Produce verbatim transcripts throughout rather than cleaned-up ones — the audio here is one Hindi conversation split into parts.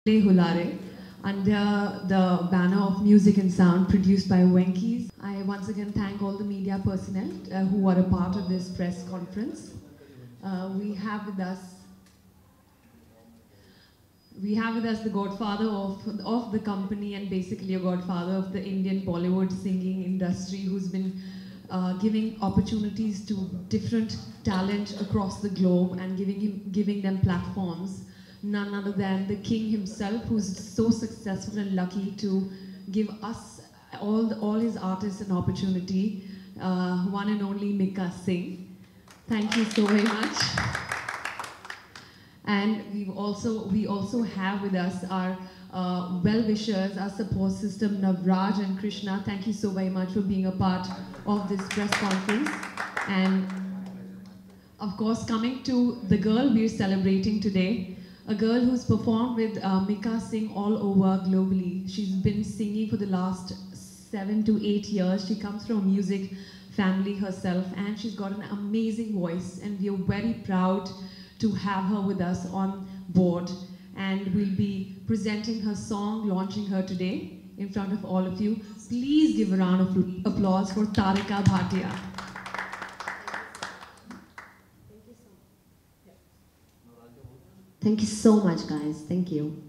Hulare under the banner of Music and Sound produced by Wenkies. I once again thank all the media personnel uh, who are a part of this press conference. Uh, we have with us we have with us the godfather of, of the company and basically a godfather of the Indian Bollywood singing industry who's been uh, giving opportunities to different talent across the globe and giving, him, giving them platforms. None other than the king himself, who's so successful and lucky to give us, all, the, all his artists, an opportunity. Uh, one and only Mika Singh. Thank you so very much. And we've also, we also have with us our uh, well-wishers, our support system, Navraj and Krishna. Thank you so very much for being a part of this press conference. And of course, coming to the girl we're celebrating today, a girl who's performed with uh, Mika Singh all over globally. She's been singing for the last seven to eight years. She comes from a music family herself, and she's got an amazing voice, and we are very proud to have her with us on board. And we'll be presenting her song, launching her today in front of all of you. Please give a round of applause for Tarika Bhatia. Thank you so much, guys. Thank you.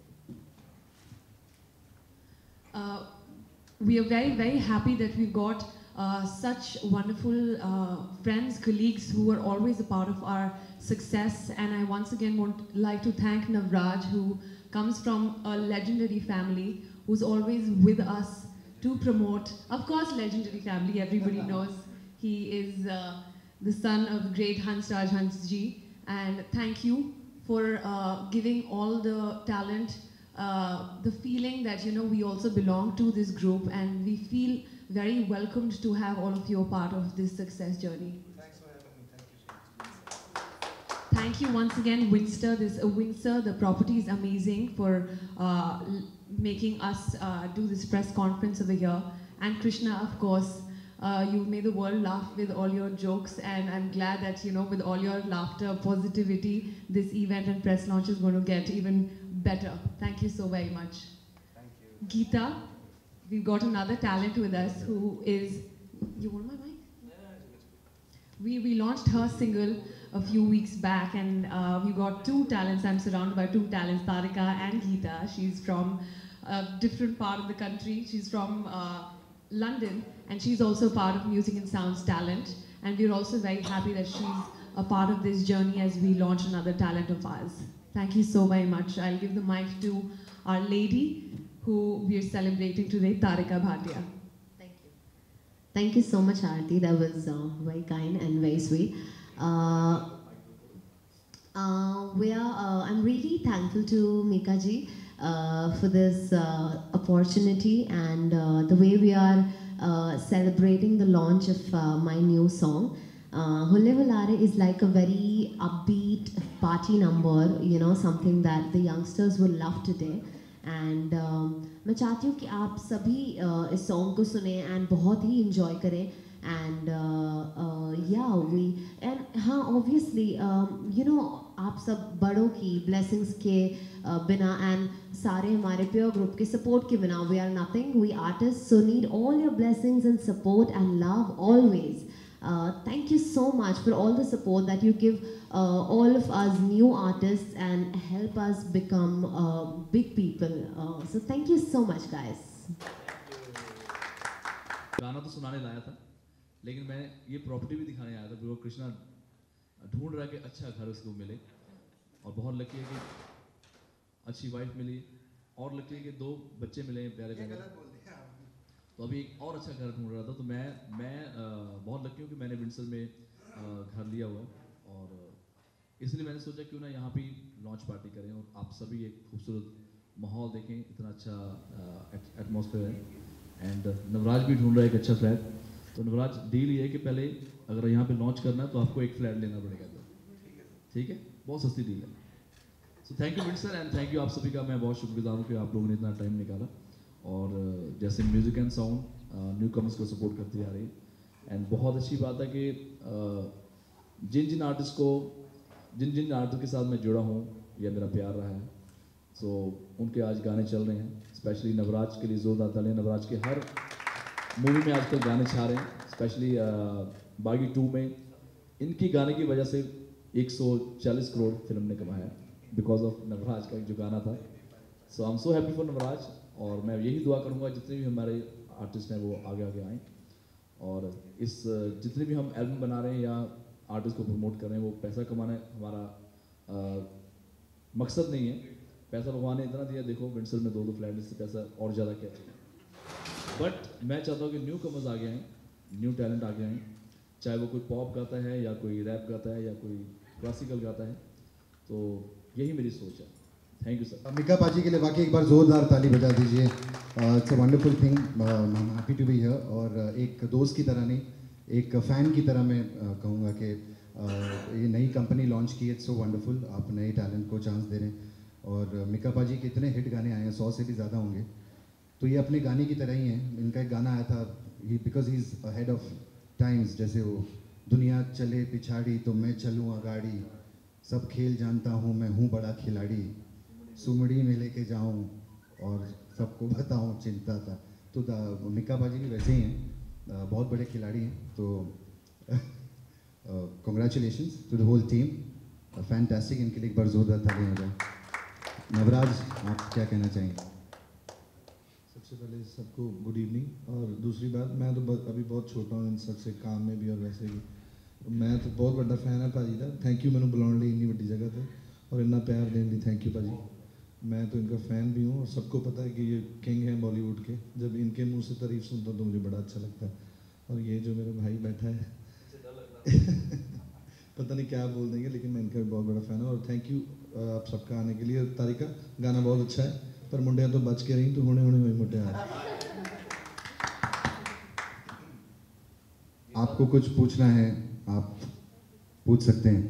Uh, we are very, very happy that we've got uh, such wonderful uh, friends, colleagues who are always a part of our success. And I once again would like to thank Navraj, who comes from a legendary family, who's always with us to promote. Of course, legendary family, everybody knows. He is uh, the son of the great Hansraj Hansji. And thank you for uh, giving all the talent uh, the feeling that, you know, we also belong to this group, and we feel very welcomed to have all of you a part of this success journey. Thanks for having me. Thank you. Thank you once again, Windsor. This uh, Windsor, the property is amazing for uh, making us uh, do this press conference over here. And Krishna, of course, Uh, you made the world laugh with all your jokes, and I'm glad that, you know, with all your laughter, positivity, this event and press launch is going to get even better. Thank you so very much. Thank you. Geeta, we've got another talent with us who is, you want my mic? We, we launched her single a few weeks back, and uh, we got two talents. I'm surrounded by two talents, Tarika and Geeta. She's from a different part of the country. She's from uh, London, and she's also part of Music and Sounds talent, and we're also very happy that she's a part of this journey as we launch another talent of ours. Thank you so very much. I'll give the mic to our lady who we're celebrating today, Tarika Bhatia. Thank you. Thank you so much, Aarti. That was uh, very kind and very sweet. Uh, uh, we are, uh, I'm really thankful to Mika ji Uh, for this uh, opportunity, and uh, the way we are uh, celebrating the launch of uh, my new song. Uh, Hulle Hulare is like a very upbeat party number, you know, something that the youngsters will love today. And um, मैं चाहती हूँ कि आप सभी uh, इस song को सुने and बहुत ही enjoy करें. And uh, uh, yeah, we and हाँ obviously um, you know, आप सब बड़ों की blessings के uh, बिना and सारे हमारे pure group के support के बिना we are nothing. We artists so need all your blessings and support and love always. Uh, thank you so much for all the support that you give uh, all of us new artists and help us become uh, big people. Uh, so thank you so much, guys. गाना तो सुनाने लाया था, लेकिन मैं ये प्रॉपर्टी भी दिखाने आया था, बिकॉज कृष्णा ढूंढ रहा है कि अच्छा घर उसको मिले, और बहुत लकी है कि अच्छी वाइफ मिली, और लकी है कि दो बच्चे मिले हैं प्यारे प्यारे। तो अभी एक और अच्छा घर ढूंढ रहा था, तो मैं मैं आ, बहुत लकी हूँ कि मैंने विंडसर में आ, घर लिया हुआ है, और इसलिए मैंने सोचा क्यों ना यहाँ पे लॉन्च पार्टी करें और आप सभी एक खूबसूरत माहौल देखें, इतना अच्छा एटमॉस्फेयर है। एंड नवराज भी ढूंढ रहा है एक अच्छा फ्लैट, तो नवराज डील ये है कि पहले अगर यहाँ पे लॉन्च करना है तो आपको एक फ्लैट लेना पड़ेगा, तो ठीक है, बहुत सस्ती डील है। So thank you Windsor, and thank you आप सभी का, मैं बहुत शुक्रगुजार हूँ कि आप लोगों ने इतना टाइम निकाला, और जैसे music and sound newcomers को सपोर्ट करती आ रही है। एंड बहुत अच्छी बात है कि जिन जिन आर्टिस्ट को जिन जिन आर्टिस्ट के साथ मैं जुड़ा हूँ या मेरा प्यार रहा है, सो उनके आज गाने चल रहे हैं, स्पेशली नवराज के लिए जोरदार तालियां। नवराज के हर मूवी में आजकल गाने छा रहे हैं, स्पेशली बागी टू में इनकी गाने की वजह से एक सौ चालीस करोड़ फिल्म ने कमाया, बिकॉज ऑफ नवराज का जो गाना था। So I am so happy for Navraj, और मैं यही दुआ करूँगा जितने भी हमारे आर्टिस्ट हैं वो आगे आगे आएँ, और इस जितने भी हम एल्बम बना रहे हैं या आर्टिस्ट को प्रमोट कर रहे हैं, वो पैसा कमाना हमारा आ, मकसद नहीं है। पैसा भगवान ने इतना दिया, देखो विंडसर में दो दो फ्लैट, इससे पैसा और ज़्यादा क्या चाहिए। बट मैं चाहता हूँ कि न्यू कमर्स आगे आएँ, न्यू टैलेंट आगे आएँ, चाहे वो कोई पॉप गाता है या कोई रैप गाता है या कोई क्लासिकल गाता है, तो यही मेरी सोच है। Thank you sir. मिका पाजी के लिए वाकई एक बार जोरदार ताली बजा दीजिए। It's a wonderful thing, I am happy to be here. और एक दोस्त की तरह नहीं, एक फ़ैन की तरह मैं uh, कहूँगा कि uh, ये नई कंपनी लॉन्च की, इट्स सो वंडरफुल। आप नए टैलेंट को चांस दे रहे हैं, और मिका पाजी के इतने हिट गाने आए हैं, सौ से भी ज़्यादा होंगे, तो ये अपने गाने की तरह ही हैं। इनका एक गाना आया था, he because he is ahead of times, जैसे वो दुनिया चले पिछाड़ी तो मैं चलूँ अगाड़ी, सब खेल जानता हूँ मैं हूँ बड़ा खिलाड़ी, सुमड़ी में लेके जाऊँ और सबको बताऊँ चिंता था। तो मिका बाजी भी वैसे ही हैं, बहुत बड़े खिलाड़ी हैं। तो congratulations to the whole team, fantastic. इनके लिए एक बार जोरदार तालियां हो जाए। नवराज, आप क्या कहना चाहेंगे? सबसे पहले सबको गुड इवनिंग। और दूसरी बात, मैं तो अभी बहुत छोटा हूँ इन सबसे, काम में भी और वैसे भी। मैं तो बहुत बड़ा फैन है भाजी का। थैंक यू मैंने बुलाने लिए इन्नी वड्डी जगह पे, और इतना प्यार देने लिए थैंक यू भाजी। मैं तो इनका फ़ैन भी हूँ, और सबको पता है कि ये किंग हैं बॉलीवुड के। जब इनके मुंह से तारीफ सुनता हूँ तो मुझे बड़ा अच्छा लगता है। और ये जो मेरा भाई बैठा है पता नहीं क्या बोल देंगे, लेकिन मैं इनका भी बहुत बड़ा फ़ैन हूँ। और थैंक यू आप सबका आने के लिए। तारिका गाना बहुत अच्छा है, पर मुंडिया तो बच के रही, तो होने होने हुई मुंडिया। आपको कुछ पूछना है आप पूछ सकते हैं।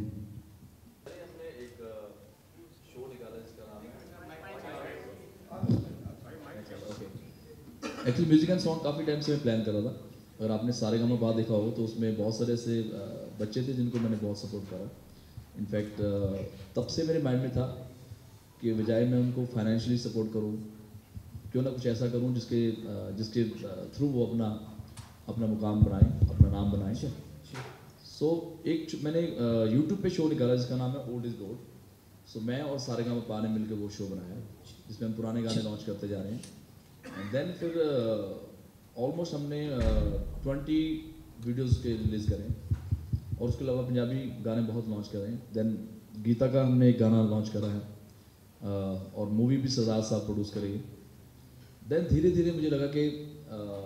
एक्चुअली म्यूजिक एंड सॉन्ग काफ़ी टाइम से मैं प्लान कर रहा था। अगर आपने सारे गामा बात देखा हो तो उसमें बहुत सारे ऐसे बच्चे थे जिनको मैंने बहुत सपोर्ट करा। इनफैक्ट तब से मेरे माइंड में था कि बजाय मैं उनको फाइनेंशियली सपोर्ट करूं, क्यों ना कुछ ऐसा करूं जिसके जिसके थ्रू वो अपना अपना मुकाम बनाएं, अपना नाम बनाएं। सो so, एक मैंने यूट्यूब पे शो निकाला जिसका नाम है ओल्ड इज गोल्ड। सो मैं और सारे गामा पा ने मिलकर वो शो बनाया, जिसमें हम पुराने गाने लॉन्च करते जा रहे हैं। एंड देन फिर ऑलमोस्ट uh, हमने ट्वेंटी वीडियोस के रिलीज़ करें, और उसके अलावा पंजाबी गाने बहुत लॉन्च कर रहे हैं। देन गीता का हमने एक गाना लॉन्च करा है, uh, और मूवी भी सरदार साहब प्रोड्यूस करेंगे। देन धीरे धीरे मुझे लगा कि uh,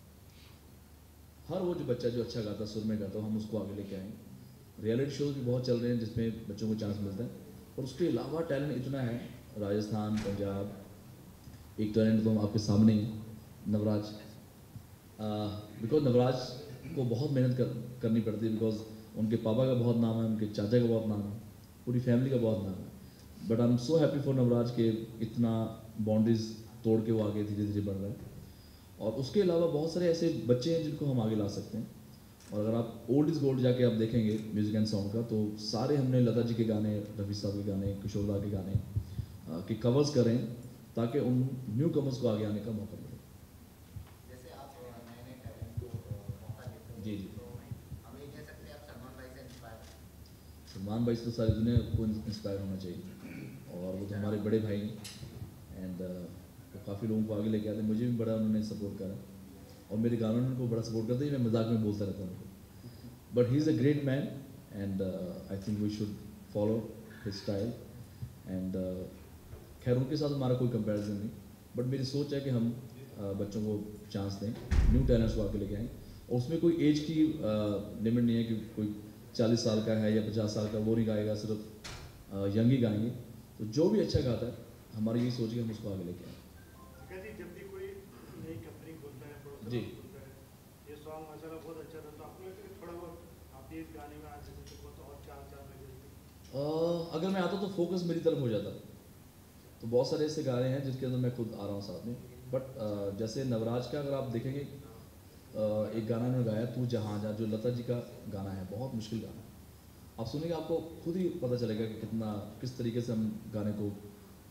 हर वो जो बच्चा जो अच्छा गाता, सुर में गाता, हम उसको आगे लेके आएँ। रियलिटी शोज़ भी बहुत चल रहे हैं जिसमें बच्चों को चांस मिलता है, और उसके अलावा टैलेंट इतना है, राजस्थान, पंजाब। एक टैलेंट तो आपके सामने है, नवराज। बिकॉज uh, नवराज को बहुत मेहनत कर, करनी पड़ती है, बिकॉज उनके पापा का बहुत नाम है, उनके चाचा का बहुत नाम है, पूरी फैमिली का बहुत नाम है। But I am so happy for Navraj के इतना बाउंड्रीज तोड़ के वो आगे धीरे धीरे बढ़ रहा है। और उसके अलावा बहुत सारे ऐसे बच्चे हैं जिनको हम आगे ला सकते हैं। और अगर आप ओल्ड इज़ गोल्ड जाके आप देखेंगे म्यूज़िक एंड सॉन्ग का, तो सारे हमने लता जी के गाने, रफ़ी साहब के गाने, किशोर दा के गाने uh, के कवर्स करें, ताकि उन न्यू कमर्स को आगे आने का मौका मिले। जैसे आप नए नए टैलेंट को मौका देते हो, जी जी, तो हम ये कह सकते हैं आप सलमान भाई से इंस्पायर हैं। सलमान भाई से तो सारी दुनिया को इंस्पायर होना चाहिए, और वो तो हमारे बड़े भाई हैं। एंड वो काफ़ी लोगों को आगे लेके आते हैं। मुझे भी बड़ा उन्होंने सपोर्ट करा, और मेरे गानों में उनको बड़ा सपोर्ट करते हैं। मैं मजाक में बोलता रहता हूँ उनको, but he is a great man, and I think we should follow his style. And खैर उनके साथ हमारा कोई कंपैरिजन नहीं, बट मेरी सोच है कि हम आ, बच्चों को चांस दें, न्यू टैलेंट्स को आके लेके आएँ। और उसमें कोई एज की लिमिट नहीं है कि कोई चालीस साल का है या पचास साल का, वो नहीं गाएगा, सिर्फ यंग ही गाएंगे। तो जो भी अच्छा गाता है, हमारी यही सोच है कि हम उसको आगे लेके आएँ। जब भी कोई नई कंपनी खोलता है, जी, ये सॉन्ग मसाला बहुत अच्छा था, तो आपको लगता है थोड़ा बहुत आप इस गाने में आ सकते तो और चार चार लगे? अगर मैं आता तो फोकस मेरी तरफ हो जाता। तो बहुत सारे ऐसे गाने हैं जिसके अंदर मैं खुद आ रहा हूँ साथ में। बट जैसे नवराज का अगर आप देखेंगे, एक गाना उन्होंने गाया तू जहाँ जा, जो लता जी का गाना है, बहुत मुश्किल गाना है। आप सुनेंगे आपको खुद ही पता चलेगा कि कितना किस तरीके से हम गाने को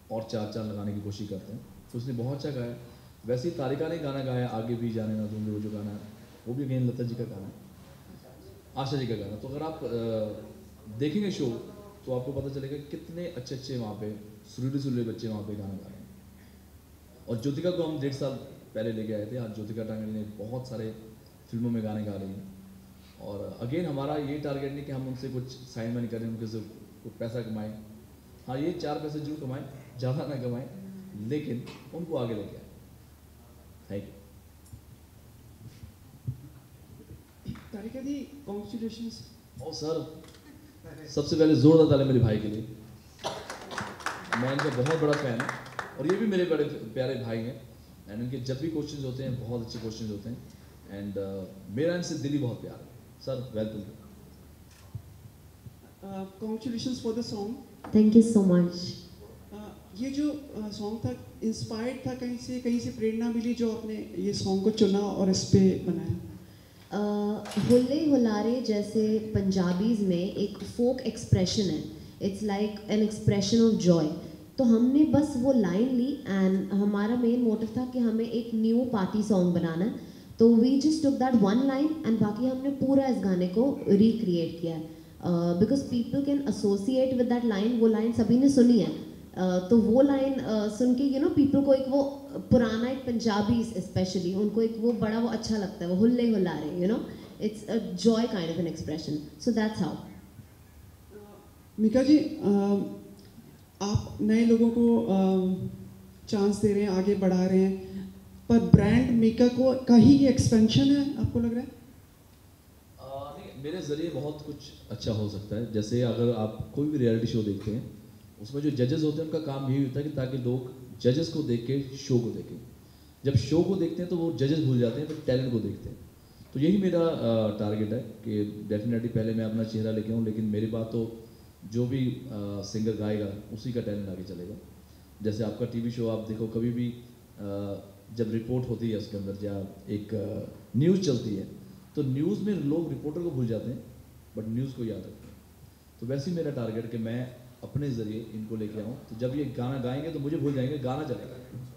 और चार चार लगाने की कोशिश करते हैं। तो उसने बहुत अच्छा गाया। वैसे ही तारिका ने गाना गाया आगे भी जाने ना तुम, वो जो गाना है वो भी अगेन लता जी का गाना है, आशा जी का गाना। तो अगर आप आ, देखेंगे शो तो आपको पता चलेगा कितने अच्छे अच्छे वहाँ पे सुरीले सुरीले बच्चे वहाँ पे गाना गा रहे हैं। और ज्योतिका को हम डेढ़ साल पहले लेके आए थे। आज ज्योतिका टांगड़ी ने बहुत सारे फिल्मों में गाने गा रही हैं। और अगेन हमारा ये टारगेट नहीं कि हम उनसे कुछ साइन वाइन करें, उनके से कुछ पैसा कमाएं। हाँ, ये चार पैसे जरूर कमाएं, ज़्यादा ना कमाएं, लेकिन उनको आगे लेके आए। Thank you. तारिका दी, कॉन्ग्रेचुलेशंस। ओ सर, सबसे पहले जोरदार ताली मेरे भाई के लिए। मैं इनका बहुत बड़ा फैन हूँ और ये भी मेरे बड़े प्यारे भाई हैं। एंड इनके जब भी क्वेश्चंस होते हैं बहुत अच्छे क्वेश्चंस होते हैं। एंड uh, मेरा इनसे दिली बहुत प्यार है। Sir welcome. Congratulations for the song. Thank you so much. ये जो सॉन्ग uh, था इंस्पायर्ड था कहीं से, कहीं से प्रेरणा मिली जो आपने ये सॉन्ग को चुना और इस पे बनाया? हुल्ले हुलारे जैसे पंजाबीज में एक फोक एक्सप्रेशन है, it's like an expression of joy. तो हमने बस वो लाइन ली एंड हमारा मेन मोटिव था कि हमें एक न्यू पार्टी सॉन्ग बनाना है। तो we just took that one line and बाकी हमने पूरा इस गाने को रिक्रिएट किया है because people can associate with that line. वो लाइन सभी ने सुनी है, uh, तो वो लाइन uh, सुन के यू नो पीपल को एक वो पुराना एक पंजाबी स्पेशली उनको एक वो बड़ा वो अच्छा लगता है, वो हुल्ले हुलारे, you know it's a joy kind of an expression. So that's how. Mika ji, uh, आप नए लोगों को चांस uh, दे रहे हैं, आगे बढ़ा रहे हैं, पर ब्रांड मीका को का ही ये एक्सपेंशन है आपको लग रहा है? आ, नहीं, मेरे ज़रिए बहुत कुछ अच्छा हो सकता है। जैसे अगर आप कोई भी रियलिटी शो देखते हैं उसमें जो जजेस होते हैं उनका काम यही होता है कि ताकि लोग जजेस को देख के शो को देखें। जब शो को देखते हैं तो वो जजेस भूल जाते हैं, तो टैलेंट को देखते हैं। तो यही मेरा टारगेट है कि डेफिनेटली पहले मैं अपना चेहरा लेके आऊँ, लेकिन मेरी बात तो जो भी आ, सिंगर गाएगा उसी का टैलेंट आगे चलेगा। जैसे आपका टीवी शो आप देखो, कभी भी आ, जब रिपोर्ट होती है उसके अंदर या एक न्यूज़ चलती है तो न्यूज़ में लोग रिपोर्टर को भूल जाते हैं बट न्यूज़ को याद रखते हैं। तो वैसे ही मेरा टारगेट कि मैं अपने ज़रिए इनको लेके आऊँ, तो जब ये गाना गाएंगे तो मुझे भूल जाएंगे, गाना चलेगा।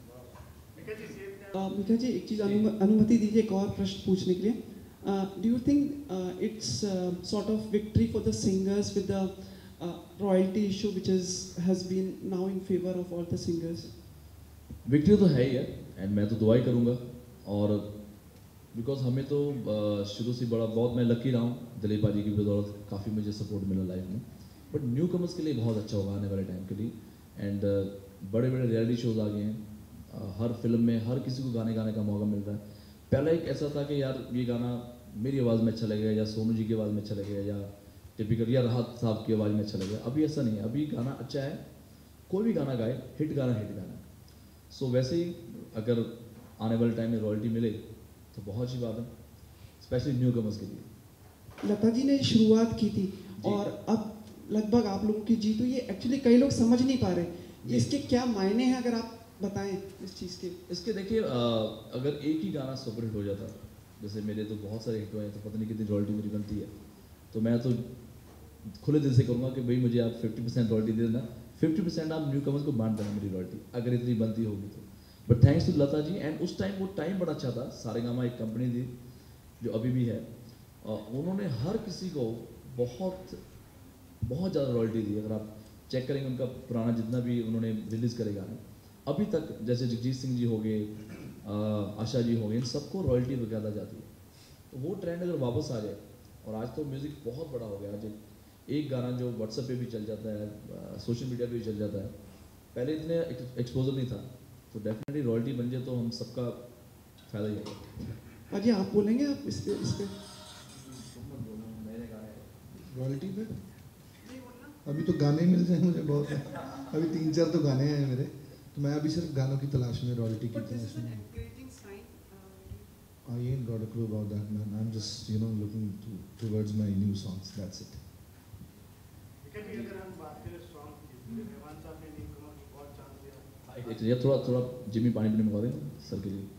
मीका जी, एक चीज़ अनुमति दीजिए एक और प्रश्न पूछने के लिए। Do you think it's sort of victory for the singers with the royalty issue which has been now in favour of all the singers? Victory तो है ही है एंड मैं तो दुआ ही करूँगा। और बिकॉज हमें तो शुरू से बड़ा बहुत मैं लकी रहा हूँ, दिलीप भाजी की बदौलत काफ़ी मुझे सपोर्ट मिला लाइफ में। बट न्यू कमर्स के लिए बहुत अच्छा होगा आने वाले टाइम के लिए। एंड बड़े बड़े रियलिटी शोज आ गए हैं, uh, हर फिल्म में हर किसी को गाने गाने का मौका मिल रहा है। पहले एक ऐसा था कि यार ये गाना मेरी आवाज़ में अच्छा लगेगा या सोनू जी की आवाज़ में अच्छा लगेगा या टिपिकल या राहत साहब की आवाज़ में अच्छा लगेगा। अभी ऐसा नहीं है, अभी गाना अच्छा है, कोई भी गाना गाए, हिट गाना हिट गाना। सो so, वैसे ही अगर आने वाले टाइम में रॉयल्टी मिले तो बहुत अच्छी बात है, स्पेशली न्यू कमर्स के लिए। लता जी ने शुरुआत की थी और अब लगभग आप लोगों की जीत हुई है। एक्चुअली कई लोग समझ नहीं पा रहे इसके क्या मायने हैं, अगर आप बताएं इस चीज़ के। इसके देखिए, अगर एक ही गाना सुपर हिट हो जाता, जैसे मेरे तो बहुत सारे हिट हुए हैं, तो पता नहीं कितनी रॉयल्टी मेरी बनती है। तो मैं तो खुले दिल से कहूँगा कि भाई मुझे आप फिफ्टी परसेंट रॉयल्टी दे देना, फिफ्टी परसेंट आप न्यू कमर्स को बांट देना मेरी रॉयल्टी, अगर इतनी बनती होगी तो। But thanks to Lata ji. And उस टाइम वो टाइम बड़ा अच्छा था। सारेगामा एक कंपनी थी जो अभी भी है, और उन्होंने हर किसी को बहुत बहुत ज़्यादा रॉयल्टी दी। अगर आप चेक करेंगे उनका पुराना जितना भी उन्होंने रिलीज़ करे गाने अभी तक, जैसे जगजीत सिंह जी हो गए, आशा जी हो गए, इन सबको रॉयल्टी वगैरह जाती है। तो वो ट्रेंड अगर वापस आ जाए, और आज तो म्यूज़िक बहुत बड़ा हो गया, आज एक गाना जो व्हाट्सएप पे भी चल जाता है, सोशल मीडिया पे भी चल जाता है, पहले इतने एक्सपोजर नहीं था। तो डेफिनेटली रॉयल्टी बन जाए तो हम सबका फ़ायदा ही होगा। अजय आप बोलेंगे आप इस पे इस पे रॉयल्टी पे अभी तो गाने मिल जाए मुझे बहुत है, अभी तीन चार तो गाने हैं मेरे, तो मैं अभी सिर्फ गानों की तलाश में, रॉयल्टी की तलाश में। I ain't got a clue about that, man. I'm just, you know, looking to, towards my new songs. That's it. अगर हम बात करें सॉन्ग की, रहमान साहब ने न्यू कमर को बहुत चांस दिया। एक ये थोड़ा थोड़ा जिमी पानी पीने मंगवा दें सर के लिए।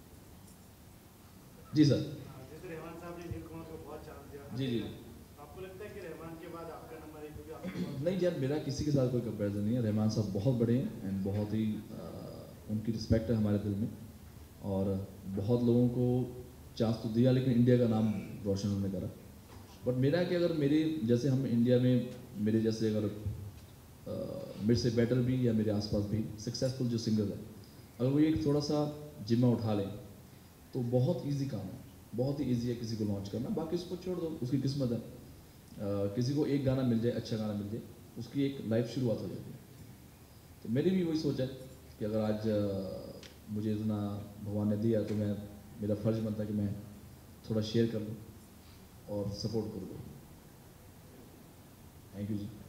जी सर। जैसे रहमान साहब ने न्यू कमर को बहुत चांस दिया। जी जी। आपको लगता है कि रहमान के बाद आपका नंबर एक, क्योंकि आपको नहीं यार, मेरा किसी के साथ कोई कंपैरिजन नहीं है। रहमान साहब बहुत बड़े हैं एंड बहुत ही आ, उनकी रिस्पेक्ट है हमारे दिल में, और बहुत लोगों को चांस तो दिया, लेकिन इंडिया का नाम रोशन उन्होंने करा। बट मेरा कि अगर मेरे जैसे हम इंडिया में मेरे जैसे अगर आ, मेरे से बेटर भी या मेरे आसपास भी सक्सेसफुल जो सिंगर है, अगर वो एक थोड़ा सा जिम्मा उठा लें तो बहुत इजी काम है, बहुत ही इजी है किसी को लॉन्च करना। बाकी उसको छोड़ दो, उसकी किस्मत है। आ, किसी को एक गाना मिल जाए, अच्छा गाना मिल जाए, उसकी एक लाइफ शुरुआत हो जाती है। तो मेरी भी वही सोच है कि अगर आज आ, मुझे इतना भगवान ने दिया तो मैं, मेरा फ़र्ज बनता है कि मैं थोड़ा शेयर कर लूँ और सपोर्ट कर दूँ। Thank you ji.